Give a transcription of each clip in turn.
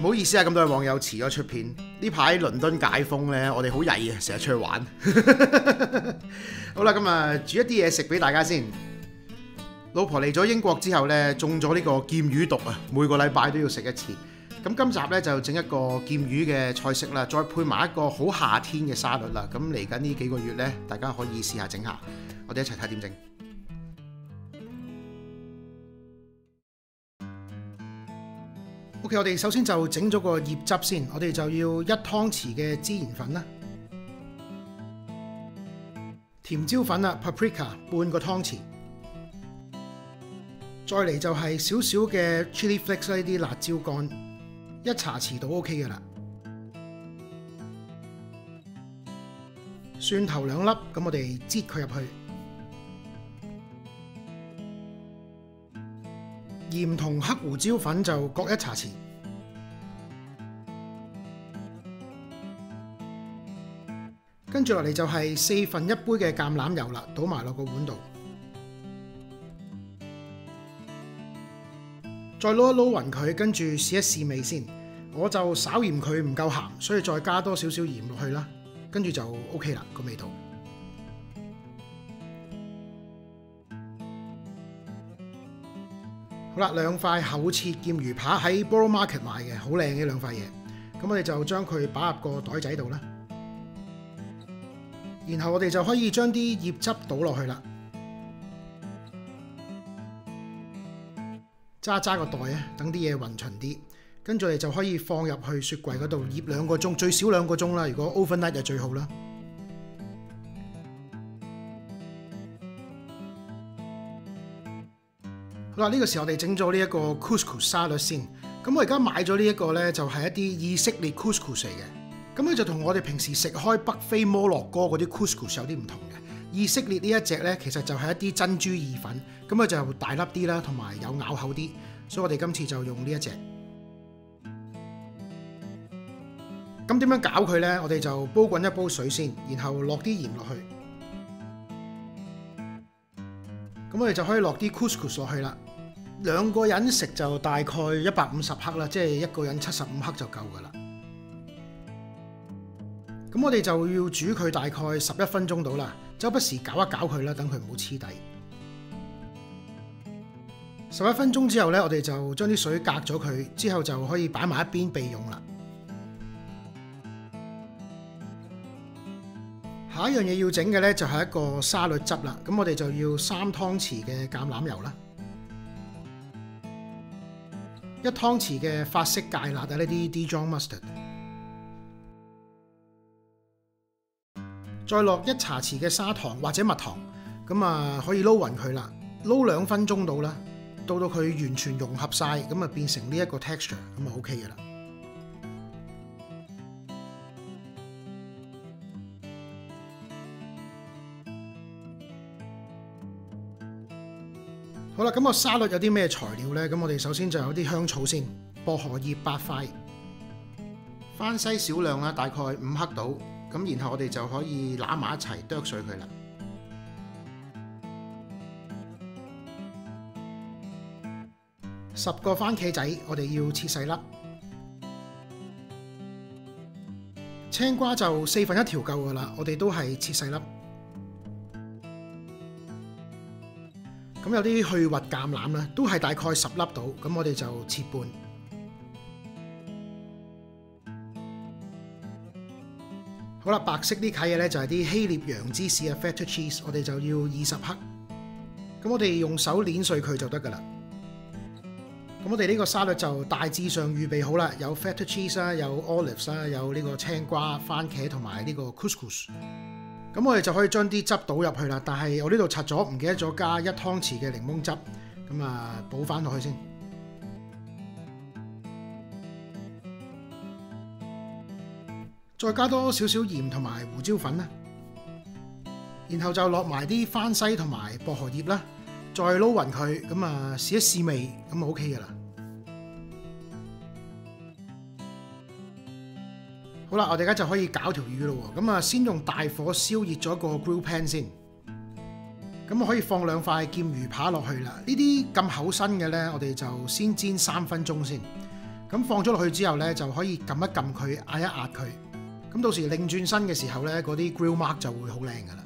好意思啊，咁多位網友遲咗出片。呢排倫敦解封呢，我哋好曳啊，成日出去玩。好啦，咁啊煮一啲嘢食俾大家先。老婆嚟咗英國之後呢，中咗呢個劍魚毒啊，每個禮拜都要食一次。咁今集呢，就整一個劍魚嘅菜式啦，再配埋一個好夏天嘅沙律啦。咁嚟緊呢幾個月呢，大家可以試下整下，我哋一齊睇點整。OK， 我哋首先就整咗個醃汁先，我哋就要1湯匙嘅孜然粉啦，甜椒粉啦 ，paprika 半個湯匙，再嚟就係少少嘅 chili flakes 呢啲辣椒乾，1茶匙到 OK 嘅啦，蒜頭2粒，咁我哋擠佢入去。鹽同黑胡椒粉就各1茶匙，跟住落嚟就係1/4杯嘅橄欖油啦，倒埋落個碗度，再撈一撈勻佢，跟住試一試味先。我就稍嫌佢唔夠鹹，所以再加多少少鹽落去啦，跟住就 OK 啦個味道。好啦，2塊厚切劍魚扒喺 Borough Market 買嘅，好靚嘅2塊嘢。咁我哋就將佢擺入個袋仔度啦。然後我哋就可以將啲醃汁倒落去啦。揸個袋啊，等啲嘢勻勻啲。跟住我哋就可以放入去雪櫃嗰度醃2個鐘，最少2個鐘啦。如果 overnight 就最好啦。好啦，呢個時候我哋整咗呢一個 couscous 沙律先。咁我而家買咗呢一個呢，就係一啲以色列 couscous 嚟嘅。咁佢就同我哋平時食開北非摩洛哥嗰啲 couscous 有啲唔同嘅。以色列呢一隻呢，其實就係一啲珍珠意粉，咁佢就大粒啲啦，同埋有咬口啲。所以我哋今次就用呢一隻。咁點樣搞佢呢？我哋就煲滾一煲水先，然後落啲鹽落去。咁我哋就可以落啲 couscous 落去啦。2個人食就大概150克啦，即係1個人75克就夠噶啦。咁我哋就要煮佢大概11分鐘到啦，周不時攪一攪佢啦，等佢唔好黐底。11分鐘之後呢，我哋就將啲水隔咗佢，之後就可以擺埋一邊備用啦。下一樣嘢要整嘅呢，就係一個沙律汁啦。咁我哋就要3湯匙嘅橄欖油啦，1湯匙嘅法式芥辣啊，呢啲 Dijon mustard， 再落1茶匙嘅砂糖或者蜜糖，咁啊可以撈勻佢啦，撈2分鐘到啦，到佢完全融合晒，咁啊變成呢一個 texture， 咁啊 OK 嘅啦。好啦，咁個沙律有啲咩材料呢？咁我哋首先就有啲香草先，薄荷葉8塊，番西少量啦，大概5克到。咁然後我哋就可以攬埋一齊剁碎佢啦。10個番茄仔，我哋要切細粒。青瓜就1/4條夠噶啦，我哋都係切細粒。咁有啲去核橄欖咧，都係大概10粒到，咁我哋就切半。好啦，白色呢契嘢咧就係啲希臘羊芝士啊 ，feta cheese， 我哋就要20克。咁我哋用手捏碎佢就得噶啦。咁我哋呢個沙律就大致上預備好啦，有 feta cheese 啦，有 olives 啦，有呢個青瓜、番茄同埋呢個 couscous。咁我哋就可以將啲汁倒入去啦，但係我呢度拆咗，唔記得咗加1湯匙嘅檸檬汁，咁啊補翻落去先。再加多少少鹽同埋胡椒粉啦，然後就落埋啲番西同埋薄荷葉啦，再撈勻佢，咁啊試一試味，咁啊 OK 嘅啦。好啦，我哋而家就可以搞條魚咯喎。咁啊，先用大火燒熱咗個 grill pan 先。咁我可以放2塊劍魚扒落去啦。呢啲咁厚身嘅呢，我哋就先煎3分鐘先。 咁放咗落去之後咧，就可以撳一撳佢，壓一壓佢。咁到時擰轉身嘅時候咧，嗰啲 grill mark 就會好靚噶啦。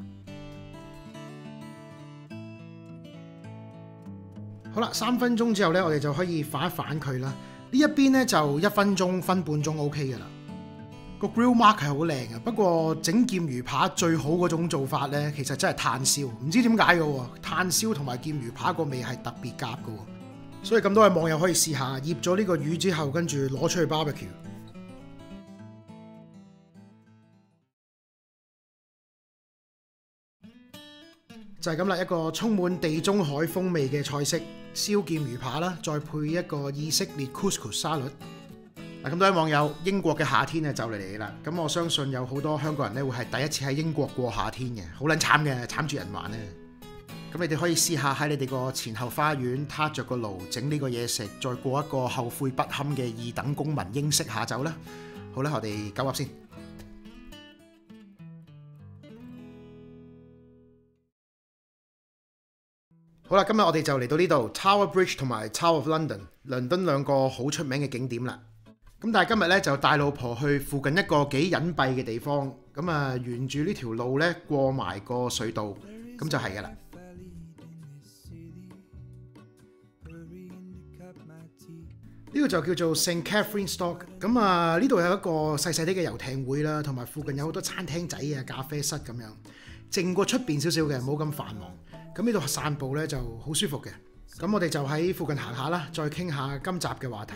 好啦，3分鐘之後咧，我哋就可以反一反佢啦。呢一邊咧就1分鐘分半鐘 OK 噶啦。個 grill mark 係好靚嘅，不過整劍魚扒最好嗰種做法咧，其實真係炭燒，唔知點解嘅喎。炭燒同埋劍魚扒個味係特別夾嘅喎，所以咁多位網友可以試下醃咗呢個魚之後，跟住攞出去 barbecue。就係咁啦，一個充滿地中海風味嘅菜式燒劍魚扒啦，再配一個以色列 couscous 沙律。嗱，咁多位網友，英國嘅夏天就嚟啦。咁我相信有好多香港人咧會係第一次喺英國過夏天嘅，好撚慘嘅，慘住人玩咧。咁你哋可以試下喺你哋個前後花園撻着個爐整呢個嘢食，再過一個後悔不堪嘅二等公民英式下晝啦。好啦，我哋鳩噏先。好啦，今日我哋就嚟到呢度 Tower Bridge 同埋 Tower of London， 倫敦兩個好出名嘅景點啦。咁但係今日咧就帶老婆去附近一個幾隱蔽嘅地方，咁啊沿住呢條路咧過埋個隧道，咁就係噶啦。呢個就叫做 St Katharine's Dock， 咁啊呢度有一個細細啲嘅遊艇會啦，同埋附近有好多餐廳仔啊、咖啡室咁樣，靜過出邊少少嘅，冇咁繁忙。咁呢度散步咧就好舒服嘅。咁我哋就喺附近行下啦，再傾下今集嘅話題。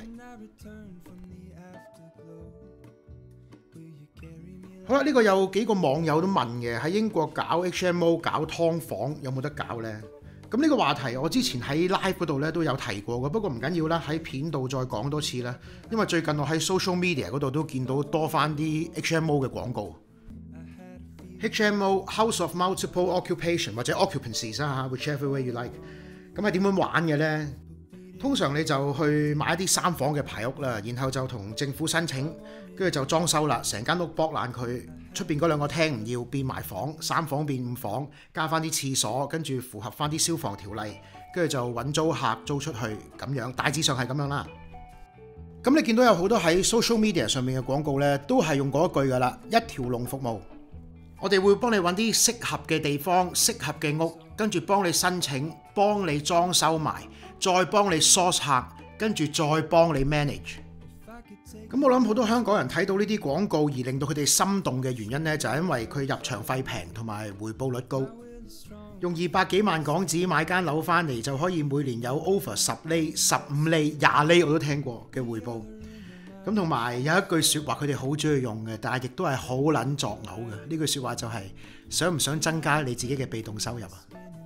好啦，呢個有幾個網友都問嘅，喺英國搞 HMO 搞劏房有冇得搞呢？咁呢個話題我之前喺 live 嗰度咧都有提過嘅，不過唔緊要啦，喺片度再講多次啦。因為最近我喺 social media 嗰度都見到多翻啲 HMO 嘅廣告。HMO House of Multiple Occupation 或者 Occupancies 啊 whichever way you like。咁係點樣玩嘅呢？通常你就去買一啲3房嘅排屋啦，然後就同政府申請，跟住就裝修啦，成間屋剝爛佢，出邊嗰2個廳唔要，變埋房，3房變5房，加翻啲廁所，跟住符合翻啲消防條例，跟住就揾租客租出去，咁樣大致上係咁樣啦。咁你見到有好多喺 social media 上面嘅廣告呢，都係用嗰一句噶啦，一條龍服務。我哋會幫你揾啲適合嘅地方、適合嘅屋，跟住幫你申請，幫你裝修埋，再幫你 source 客，跟住再幫你 manage。咁我諗好多香港人睇到呢啲廣告而令到佢哋心動嘅原因呢，就係因為佢入場費平同埋回報率高。用200幾萬港紙買間樓翻嚟就可以每年有 over 10厘、15厘、20厘我都聽過嘅回報。咁同埋有一句説話佢哋好中意用嘅，但係亦都係好撚作嘔嘅。呢句説話就係想唔想增加你自己嘅被動收入啊？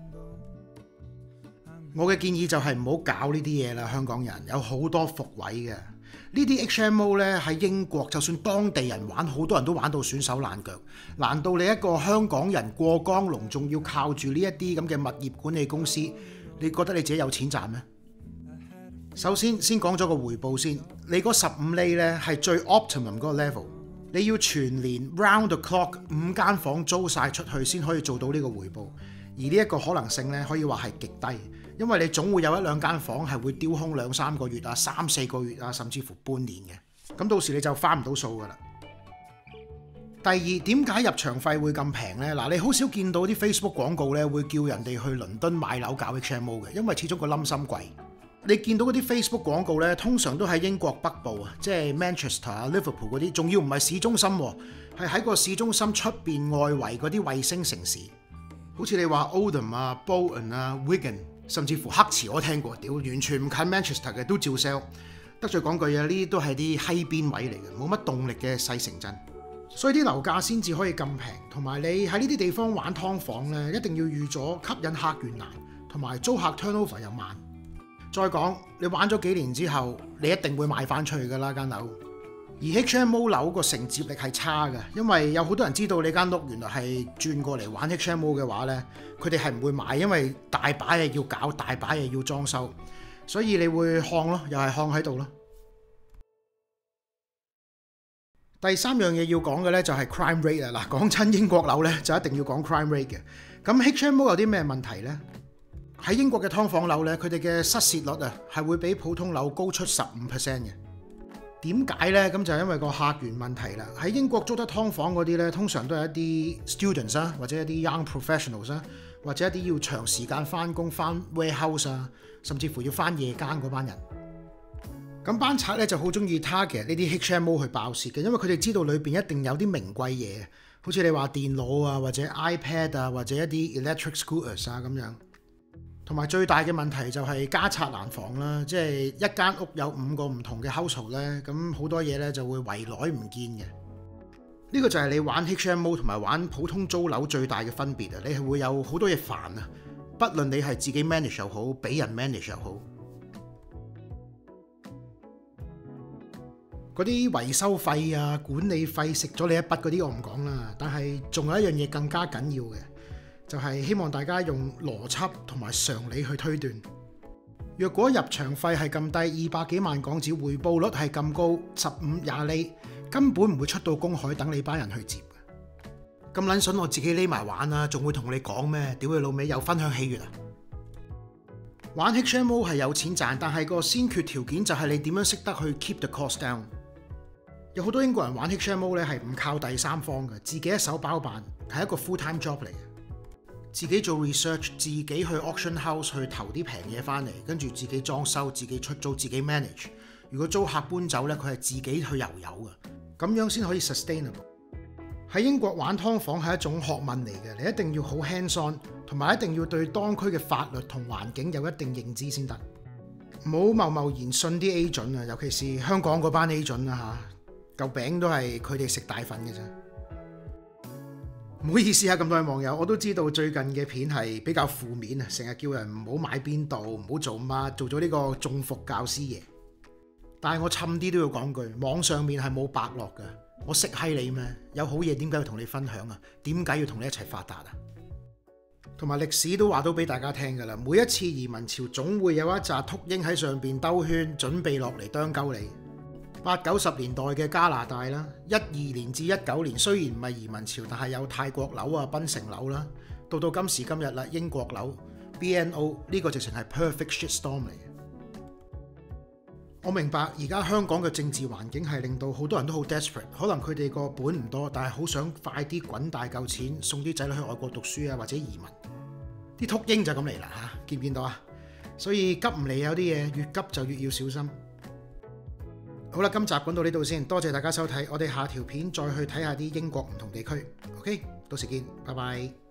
我嘅建議就係唔好搞呢啲嘢啦，香港人有好多伏位嘅。呢啲 HMO 呢喺英國，就算當地人玩，好多人都玩到損手爛腳。難道你一個香港人過江龍，仲要靠住呢一啲咁嘅物業管理公司？你覺得你自己有錢賺咩？首先講咗個回報先，你嗰15厘呢係最 optimum 嗰個 level， 你要全年 round the clock 5間房租晒出去先可以做到呢個回報，而呢一個可能性呢，可以話係極低，因為你總會有1-2間房係會丟空2-3個月啊、3-4個月啊，甚至乎半年嘅，咁到時你就翻唔到數噶啦。第二，點解入場費會咁平呢？嗱，你好少見到啲 Facebook 廣告呢會叫人哋去倫敦買樓搞 HMO 嘅，因為始終個冧心貴。你見到嗰啲 Facebook 廣告咧，通常都喺英國北部啊，即係 Manchester 啊、Liverpool 嗰啲，仲要唔係市中心，係喺個市中心出邊外圍嗰啲衛星城市，好似你話 Oldham 啊、Bolton 啊、Wigan， 甚至乎黑池我聽過，屌完全唔近 Manchester 嘅都照 sell。得罪講句啊，呢啲都係啲閪邊位嚟嘅，冇乜動力嘅細城鎮，所以啲樓價先至可以咁平。同埋你喺呢啲地方玩劏房咧，一定要預咗吸引客源難，同埋租客 turnover 又慢。再講，你玩咗幾年之後，你一定會賣翻出去㗎啦間樓。而 HMO 樓個承接力係差嘅，因為有好多人知道你間屋原來係轉過嚟玩 HMO 嘅話呢，佢哋係唔會買，因為大把嘢要搞，大把嘢要裝修，所以你會看咯，又係看喺度咯。第3樣嘢要講嘅呢，就係 crime rate 啊！嗱，講親英國樓呢，就一定要講 crime rate 嘅。咁 HMO 有啲咩問題呢？喺英國嘅劏房樓咧，佢哋嘅失竊率啊係會比普通樓高出15% 嘅。 點解呢？咁就係因為個客源問題啦。喺英國租得劏房嗰啲呢，通常都係一啲 students 啊，或者一啲 young professionals 啊，或者一啲要長時間翻工、翻 warehouse 啊，甚至乎要翻夜更嗰班人。咁班賊咧就好中意 target 呢啲 HMO 去爆竊嘅，因為佢哋知道裏邊一定有啲名貴嘢，好似你話電腦啊，或者 iPad 啊，或者一啲 electric scooters 啊咁樣。同埋最大嘅問題就係家賊難防啦，即係一間屋有5個唔同嘅 household 咧，咁好多嘢咧就會圍內唔見嘅。呢個就係你玩 HMO 同埋玩普通租樓最大嘅分別啊！你係會有好多嘢煩啊，不論你係自己 manage 又好，俾人 manage 又好。嗰啲維修費啊、管理費食咗你一筆嗰啲我唔講啦，但係仲有一樣嘢更加緊要嘅。就係希望大家用邏輯同埋常理去推斷。若果入場費係咁低，200幾萬港紙，回報率係咁高，15-20厘，根本唔會出到公海等你班人去接嘅。咁撚筍我自己匿埋玩啊，仲會同你講咩？屌你老味又分享喜悅啊！玩 HMO 係有錢賺，但係個先決條件就係你點樣識得去 keep the cost down。有好多英國人玩 HMO 咧係唔靠第三方嘅，自己一手包辦，係一個 full time job 嚟嘅。自己做 research， 自己去 auction house 去投啲平嘢翻嚟，跟住自己裝修、自己出租、自己 manage。如果租客搬走咧，佢係自己去油油嘅，咁樣先可以 sustainable。喺英國玩劏房係一種學問嚟嘅，你一定要好 hands on，同埋一定要對當區嘅法律同環境有一定認知先得。唔好貿貿然信啲 agent 啊，尤其是香港嗰班 agent 啊嚇，嚿餅都係佢哋食大份嘅啫。唔好意思啊，咁多位網友，我都知道最近嘅片係比較負面啊，成日叫人唔好買邊度，唔好做乜，做咗呢個中伏教師爺。但係我氹啲都要講句，網上面係冇伯樂嘅，我識閪你咩？有好嘢點解要同你分享啊？點解要同你一齊發達啊？同埋歷史都話到俾大家聽㗎啦，每一次移民潮總會有一紮禿鷹喺上邊兜圈，準備落嚟啄鳩你。80-90年代嘅加拿大啦，12年至19年雖然唔係移民潮，但係有泰國樓啊、檳城樓啦，到今時今日啦，英國樓 BNO 呢個直情係 perfect shitstorm 嚟嘅。我明白而家香港嘅政治環境係令到好多人都好 desperate， 可能佢哋個本唔多，但係好想快啲滾大嚿錢送啲仔女去外國讀書啊，或者移民。啲禿鷹就咁嚟啦嚇，見唔見到啊？所以急唔嚟，有啲嘢越急就越要小心。好啦，今集講到呢度先，多謝大家收睇，我哋下條片再去睇下啲英國唔同地區。OK，到時見，拜拜。